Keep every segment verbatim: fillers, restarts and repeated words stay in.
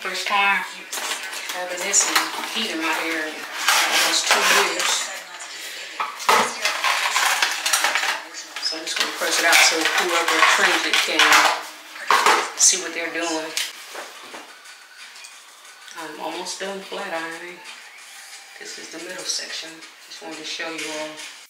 First time having this and heat in my hair in almost two years. So I'm just going to press it out so whoever trims it can see what they're doing. I'm almost done flat ironing. This is the middle section. Just wanted to show you all.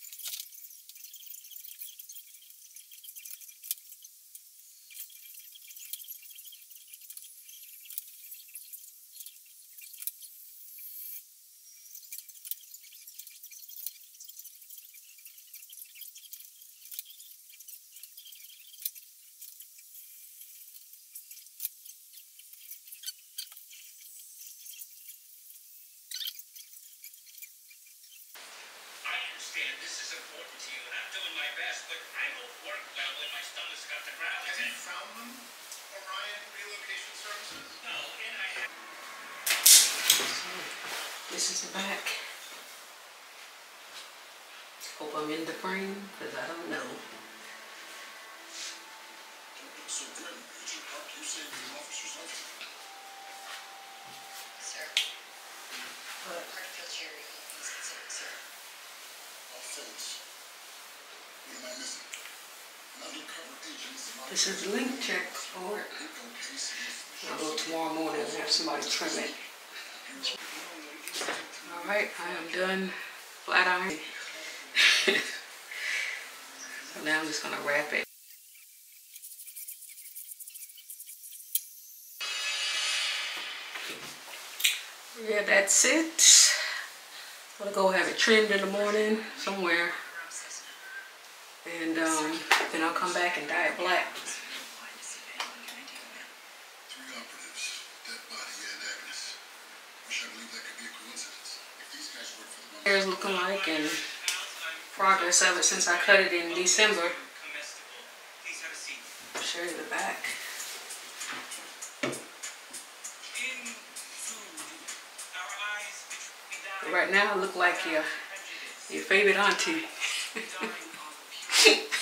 This is important to you, and I'm doing my best, but I won't work well when my stomach's got the ground. Have you found them, Orion Relocation Services? No, and I have. This is the back. Hope I'm in the frame, because I don't know. So Grim, Agent Park, you saved the officer's life. Sir. What? Heartfelt charity is considered, sir. What am I missing? An undercover agent. This is the link check for it. I'll go tomorrow morning and have somebody trim it. Alright, I am done flat ironing. So now I'm just going to wrap it. Yeah, that's it. I'm gonna go have it trimmed in the morning somewhere, and um, then I'll come back and dye it black. Three operatives, dead body and Agnes. Wish I believed that could be a coincidence. If these guys work for the Hair's looking like, and progress of it since I cut it in December. I'll show you the back. Right now, I look like your, your favorite auntie.